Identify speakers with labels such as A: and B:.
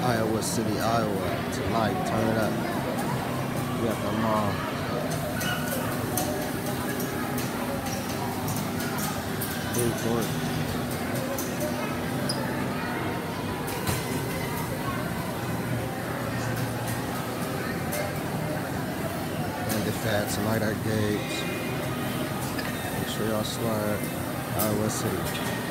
A: Iowa City, Iowa. Tonight, turn it up. We at the mall. Food court. And if that tonight at Gates. Make sure y'all slide. Iowa City.